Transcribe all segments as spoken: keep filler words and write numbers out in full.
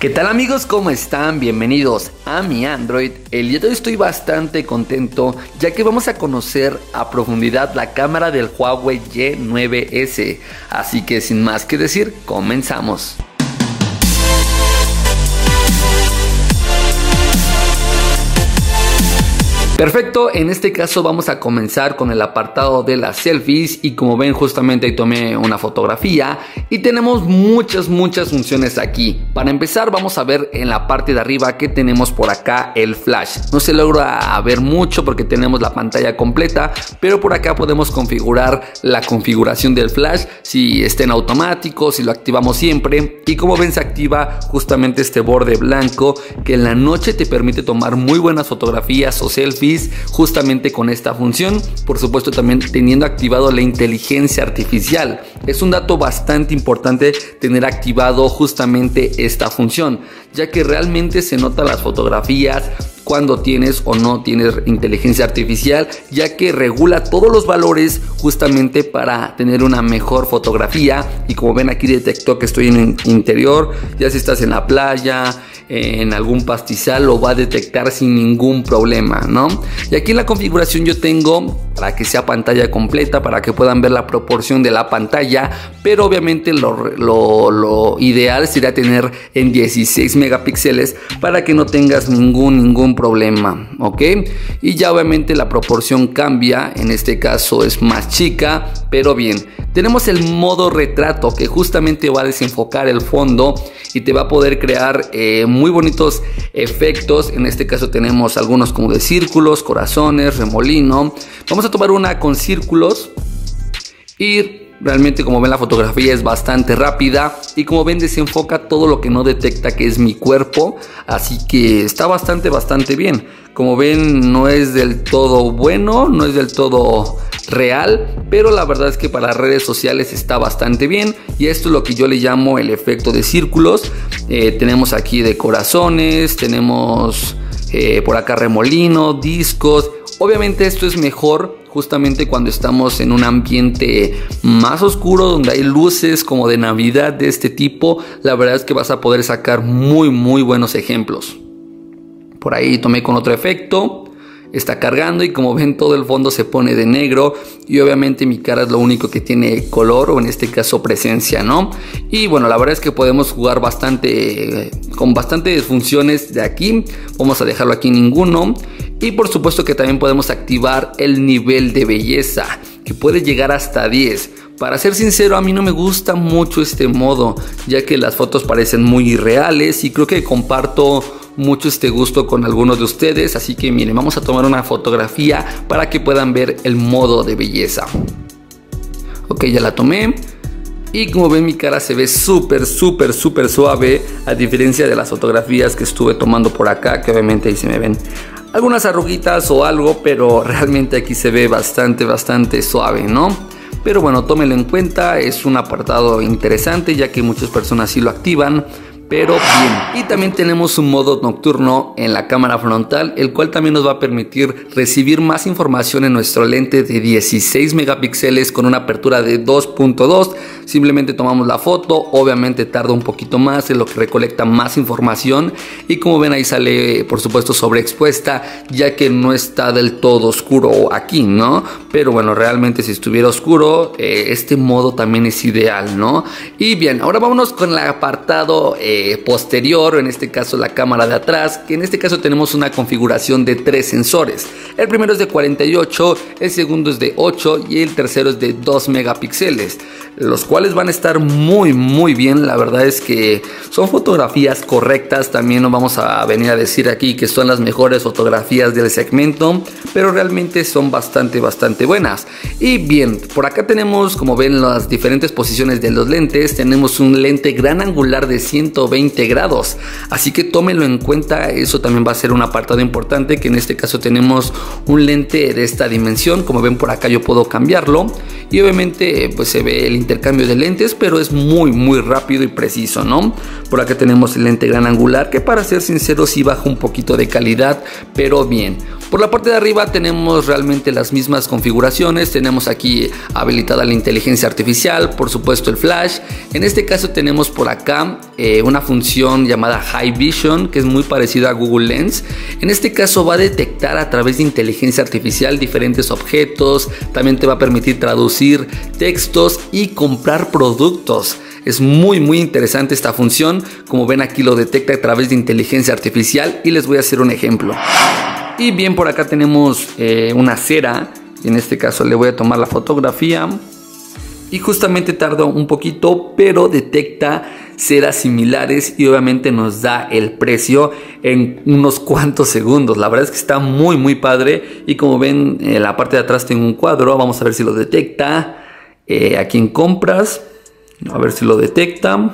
¿Qué tal amigos? ¿Cómo están? Bienvenidos a mi Android. El día de hoy estoy bastante contento ya que vamos a conocer a profundidad la cámara del Huawei Y nueve S. Así que sin más que decir, comenzamos. Perfecto, en este caso vamos a comenzar con el apartado de las selfies y como ven justamente ahí tomé una fotografía y tenemos muchas muchas funciones aquí. Para empezar vamos a ver en la parte de arriba que tenemos por acá el flash. No se logra ver mucho porque tenemos la pantalla completa, pero por acá podemos configurar la configuración del flash, si está en automático, si lo activamos siempre, y como ven se activa justamente este borde blanco que en la noche te permite tomar muy buenas fotografías o selfies justamente con esta función. Por supuesto también teniendo activado la inteligencia artificial. Es un dato bastante importante tener activado justamente esta función, ya que realmente se nota las fotografías cuando tienes o no tienes inteligencia artificial, ya que regula todos los valores justamente para tener una mejor fotografía. Y como ven aquí detectó que estoy en el interior, ya si estás en la playa, en algún pastizal, lo va a detectar sin ningún problema, ¿no? Y aquí en la configuración yo tengo para que sea pantalla completa, para que puedan ver la proporción de la pantalla, pero obviamente lo, lo, lo ideal sería tener en dieciséis megapíxeles para que no tengas ningún ningún problema, ¿ok? Y ya obviamente la proporción cambia, en este caso es más chica, pero bien. Tenemos el modo retrato que justamente va a desenfocar el fondo y te va a poder crear eh, muy bonitos efectos. En este caso tenemos algunos como de círculos, corazones, remolino. Vamos a tomar una con círculos y realmente como ven la fotografía es bastante rápida y como ven desenfoca todo lo que no detecta que es mi cuerpo, así que está bastante bastante bien. Como ven no es del todo bueno, no es del todo real, pero la verdad es que para redes sociales está bastante bien. Y esto es lo que yo le llamo el efecto de círculos. Eh, tenemos aquí de corazones, tenemos eh, por acá remolino, discos. Obviamente esto es mejor justamente cuando estamos en un ambiente más oscuro, donde hay luces como de Navidad de este tipo. La verdad es que vas a poder sacar muy muy buenos ejemplos. Por ahí tomé con otro efecto. Está cargando y como ven todo el fondo se pone de negro y obviamente mi cara es lo único que tiene color, o en este caso presencia, ¿no? Y bueno, la verdad es que podemos jugar bastante con bastantes funciones de aquí. Vamos a dejarlo aquí ninguno. Y por supuesto que también podemos activar el nivel de belleza, que puede llegar hasta diez. Para ser sincero, a mí no me gusta mucho este modo, ya que las fotos parecen muy irreales y creo que comparto mucho este gusto con algunos de ustedes. Así que miren, vamos a tomar una fotografía para que puedan ver el modo de belleza. Ok, ya la tomé. Y como ven mi cara se ve súper súper súper suave, a diferencia de las fotografías que estuve tomando por acá, que obviamente ahí se me ven algunas arruguitas o algo, pero realmente aquí se ve bastante bastante suave, ¿no? Pero bueno, tómenlo en cuenta, es un apartado interesante ya que muchas personas sí lo activan, pero bien. Y también tenemos un modo nocturno en la cámara frontal, el cual también nos va a permitir recibir más información en nuestro lente de dieciséis megapíxeles con una apertura de dos punto dos. Simplemente tomamos la foto, obviamente tarda un poquito más, en lo que recolecta más información y como ven ahí sale por supuesto sobreexpuesta, ya que no está del todo oscuro aquí, ¿no? Pero bueno, realmente si estuviera oscuro, eh, este modo también es ideal, ¿no? Y bien, ahora vámonos con el apartado eh, posterior, o en este caso la cámara de atrás, que en este caso tenemos una configuración de tres sensores. El primero es de cuarenta y ocho, el segundo es de ocho y el tercero es de dos megapíxeles, los cuales van a estar muy muy bien. La verdad es que son fotografías correctas. También no vamos a venir a decir aquí que son las mejores fotografías del segmento, pero realmente son bastante bastante buenas. Y bien, por acá tenemos, como ven, las diferentes posiciones de los lentes. Tenemos un lente gran angular de ciento veinte grados, así que tómenlo en cuenta. Eso también va a ser un apartado importante, que en este caso tenemos un lente de esta dimensión. Como ven por acá yo puedo cambiarlo y obviamente pues se ve el intercambio de lentes, pero es muy muy rápido y preciso, ¿no? Por acá tenemos el lente gran angular, que para ser sincero sí baja un poquito de calidad, pero bien. Por la parte de arriba tenemos realmente las mismas configuraciones. Tenemos aquí habilitada la inteligencia artificial, por supuesto el flash. En este caso tenemos por acá eh, una función llamada High Vision, que es muy parecida a Google Lens. En este caso va a detectar a través de inteligencia artificial diferentes objetos. También te va a permitir traducir textos y comprar productos. Es muy muy interesante esta función. Como ven, aquí lo detecta a través de inteligencia artificial y les voy a hacer un ejemplo. Y bien, por acá tenemos eh, una cera. En este caso le voy a tomar la fotografía y justamente tarda un poquito, pero detecta ceras similares y obviamente nos da el precio en unos cuantos segundos. La verdad es que está muy muy padre. Y como ven, en la parte de atrás tengo un cuadro. Vamos a ver si lo detecta. Eh, aquí en compras, a ver si lo detecta.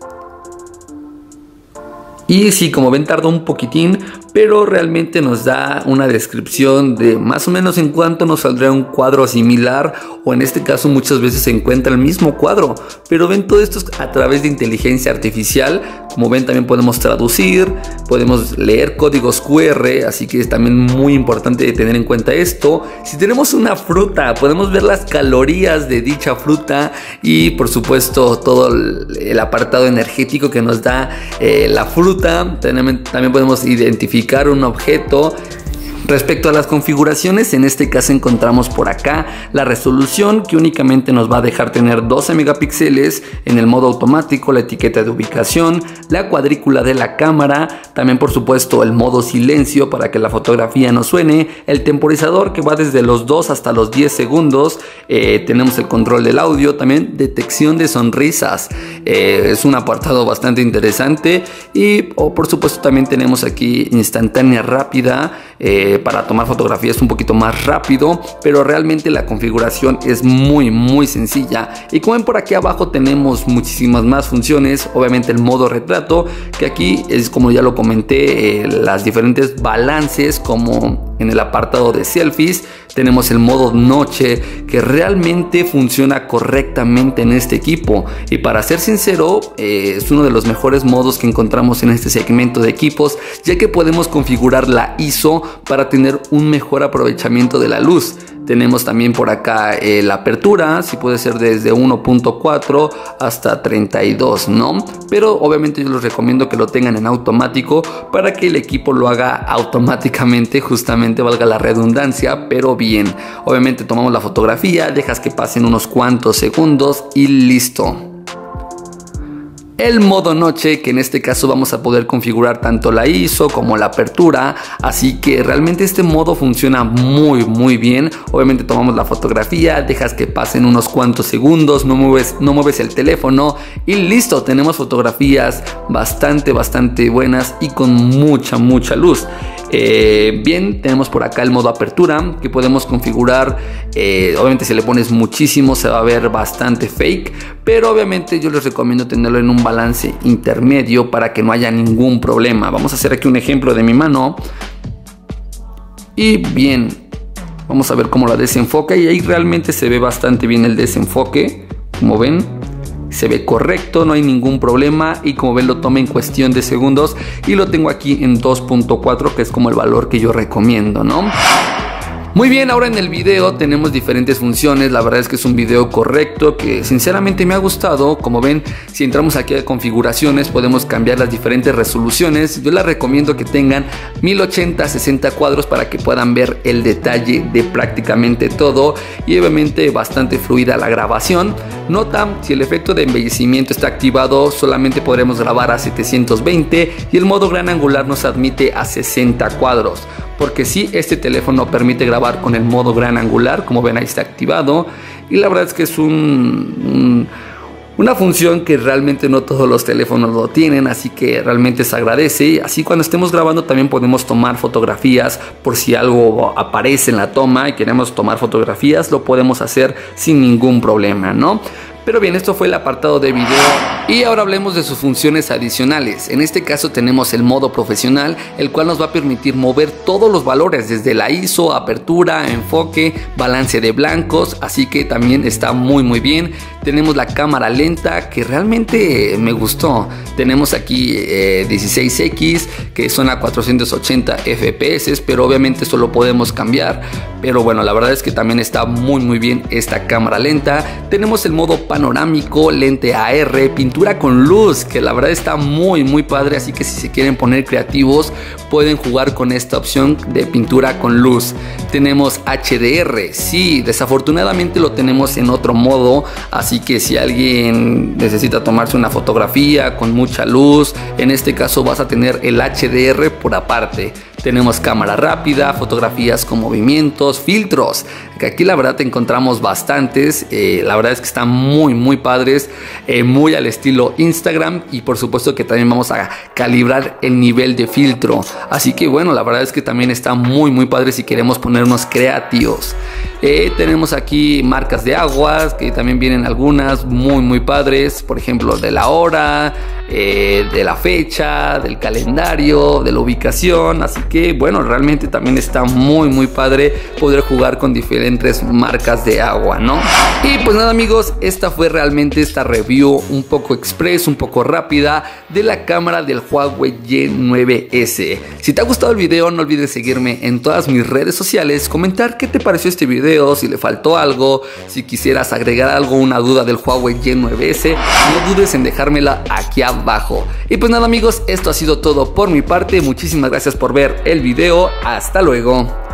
Y sí, como ven, tarda un poquitín, pero realmente nos da una descripción de más o menos en cuánto nos saldrá un cuadro similar, o en este caso muchas veces se encuentra el mismo cuadro. Pero ven, todo esto es a través de inteligencia artificial. Como ven, también podemos traducir, podemos leer códigos cu erre, así que es también muy importante tener en cuenta esto. Si tenemos una fruta, podemos ver las calorías de dicha fruta y por supuesto todo el apartado energético que nos da eh, la fruta. También, también podemos identificar un objeto. Respecto a las configuraciones, en este caso encontramos por acá la resolución, que únicamente nos va a dejar tener doce megapíxeles en el modo automático, la etiqueta de ubicación, la cuadrícula de la cámara, también por supuesto el modo silencio para que la fotografía no suene, el temporizador que va desde los dos hasta los diez segundos, eh, tenemos el control del audio, también detección de sonrisas, eh, es un apartado bastante interesante. Y oh, por supuesto también tenemos aquí instantánea rápida, eh, para tomar fotografías un poquito más rápido, pero realmente la configuración es muy muy sencilla. Y como ven, por aquí abajo tenemos muchísimas más funciones. Obviamente el modo retrato, que aquí es, como ya lo comenté, eh, las diferentes balances, como en el apartado de selfies. Tenemos el modo noche, que realmente funciona correctamente en este equipo, y para ser sincero eh, es uno de los mejores modos que encontramos en este segmento de equipos, ya que podemos configurar la I S O para tener un mejor aprovechamiento de la luz. Tenemos también por acá eh, la apertura, si puede ser desde uno punto cuatro hasta treinta y dos, ¿no? Pero obviamente yo les recomiendo que lo tengan en automático para que el equipo lo haga automáticamente, justamente, valga la redundancia, pero bien. Obviamente tomamos la fotografía, dejas que pasen unos cuantos segundos y listo. El modo noche, que en este caso vamos a poder configurar tanto la I S O como la apertura, así que realmente este modo funciona muy muy bien. Obviamente tomamos la fotografía, dejas que pasen unos cuantos segundos, no mueves, no mueves el teléfono y listo, tenemos fotografías bastante bastante buenas y con mucha mucha luz. Eh, bien, tenemos por acá el modo apertura, que podemos configurar. eh, obviamente si le pones muchísimo se va a ver bastante fake, pero obviamente yo les recomiendo tenerlo en un balance intermedio para que no haya ningún problema. Vamos a hacer aquí un ejemplo de mi mano y bien, vamos a ver cómo la desenfoca, y ahí realmente se ve bastante bien el desenfoque. Como ven, se ve correcto, no hay ningún problema, y como ven lo toma en cuestión de segundos, y lo tengo aquí en dos punto cuatro, que es como el valor que yo recomiendo, ¿no? Muy bien, ahora en el video tenemos diferentes funciones. La verdad es que es un video correcto que sinceramente me ha gustado. Como ven, si entramos aquí a configuraciones podemos cambiar las diferentes resoluciones. Yo les recomiendo que tengan mil ochenta a sesenta cuadros para que puedan ver el detalle de prácticamente todo, y obviamente bastante fluida la grabación. Nota, si el efecto de embellecimiento está activado, solamente podremos grabar a setecientos veinte, y el modo gran angular nos admite a sesenta cuadros, porque sí, este teléfono permite grabar con el modo gran angular, como ven ahí está activado, y la verdad es que es un, un, una función que realmente no todos los teléfonos lo tienen, así que realmente se agradece. Así cuando estemos grabando también podemos tomar fotografías, por si algo aparece en la toma y queremos tomar fotografías, lo podemos hacer sin ningún problema, ¿no? Pero bien, esto fue el apartado de video y ahora hablemos de sus funciones adicionales. En este caso tenemos el modo profesional, el cual nos va a permitir mover todos los valores desde la I S O, apertura, enfoque, balance de blancos, así que también está muy muy bien. Tenemos la cámara lenta, que realmente me gustó. Tenemos aquí eh, dieciséis equis, que son a cuatrocientos ochenta F P S, pero obviamente esto lo podemos cambiar. Pero bueno, la verdad es que también está muy muy bien esta cámara lenta. Tenemos el modo panorámico, lente A R, pintura con luz, que la verdad está muy muy padre, así que si se quieren poner creativos pueden jugar con esta opción de pintura con luz. Tenemos H D R, sí, desafortunadamente lo tenemos en otro modo, así que si alguien necesita tomarse una fotografía con mucha luz, en este caso vas a tener el H D R por aparte. Tenemos cámara rápida, fotografías con movimientos, filtros, que aquí la verdad encontramos bastantes. Eh, la verdad es que están muy muy padres, eh, muy al estilo Instagram, y por supuesto que también vamos a calibrar el nivel de filtro. Así que bueno, la verdad es que también está muy muy padre si queremos ponernos creativos. Eh, tenemos aquí marcas de aguas, que también vienen algunas muy muy padres, por ejemplo de la hora, eh, de la fecha, del calendario, de la ubicación. Así que bueno, realmente también está muy muy padre poder jugar con diferentes marcas de agua, ¿no? Y pues nada amigos, esta fue realmente esta review un poco express, un poco rápida de la cámara del Huawei Y nueve S. Si te ha gustado el video, no olvides seguirme en todas mis redes sociales, comentar qué te pareció este video, si le faltó algo, si quisieras agregar algo, una duda del Huawei Y nueve S, no dudes en dejármela aquí abajo. Y pues nada amigos, esto ha sido todo por mi parte, muchísimas gracias por ver el video, hasta luego.